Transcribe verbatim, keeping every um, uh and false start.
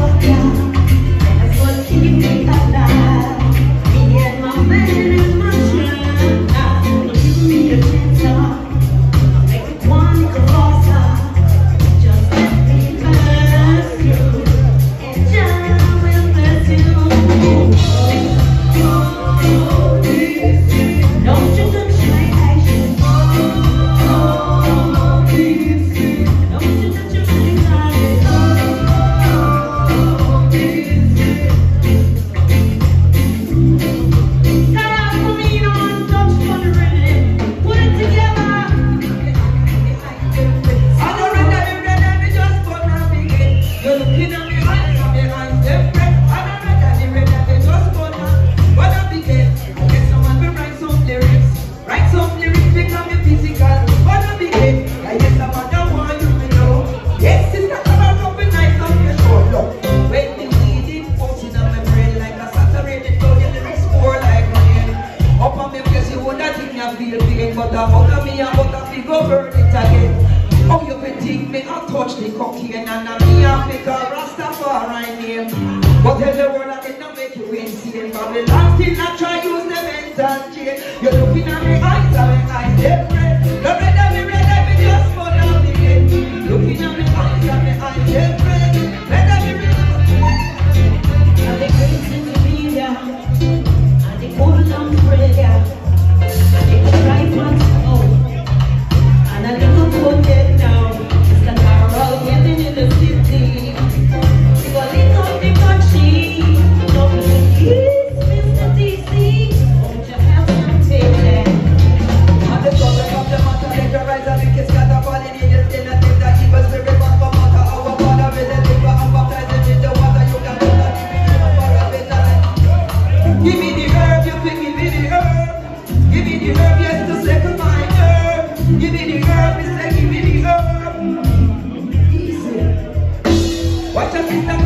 But a hug me and but a go burn it again. Oh, you can think me I'll touch the cocaine and a me and make a Rastafari name. But tell the world I did not make you insane. Babylon still not try use the mental chain. You're looking at me eyes and my eyes they're red. The red of me red of me just for down the gate. Looking at me eyes and my eyes they're red. Red of me red. And they crazy to be there. And they pull down the prayer. Right once, oh, and a little boat get down. It's the carol getting in the city. We go lick up the country. Don't please, Mister D C. Won't you have some take that? And the problem of the matter, let your rise and make it scatter for the needle. Still not take that evil spirit back from matter. Our Father with the liver and baptize in the water. You can do that for a better life. Give me the herb, you can give me the herb. Give me the herb, yes, to second my herb. Give me the herb, it's like give me the herb. Easy. Watch out, Mister